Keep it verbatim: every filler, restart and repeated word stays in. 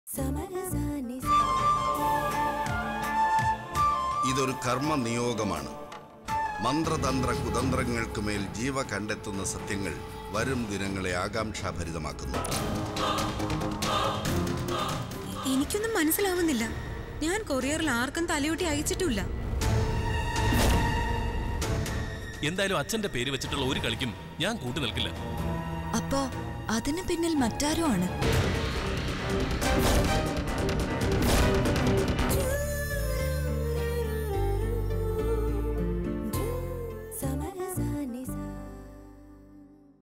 ഇതൊരു കർമ്മ നിയോഗമാണ്. മന്ത്രതന്ത്ര കുതന്ത്രങ്ങൾക്ക് മേൽ ജീവ കണ്ടെത്തുന്ന സത്യങ്ങൾ വരും ദിനങ്ങളെ ആകാംക്ഷാഭരിതമാക്കുന്നു. എനിക്കൊന്നും മനസ്സിലാവുന്നില്ല. ഞാൻ കൊറിയറിൽ ആർക്കും തലയോട്ടി അയച്ചിട്ടില്ല. എന്തായാലും അച്ഛന്റെ പേര് വെച്ചിട്ടുള്ള ഒരു കളിക്കും ഞാൻ കൂട്ടു നിൽക്കില്ല. അപ്പോ അതിന് പിന്നിൽ മറ്റാരോ ആണ്.